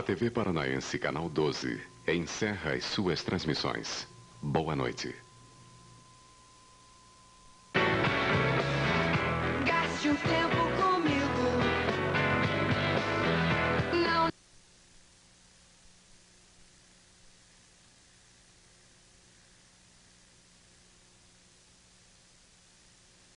TV Paranaense, Canal 12, encerra as suas transmissões. Boa noite. Gaste um tempo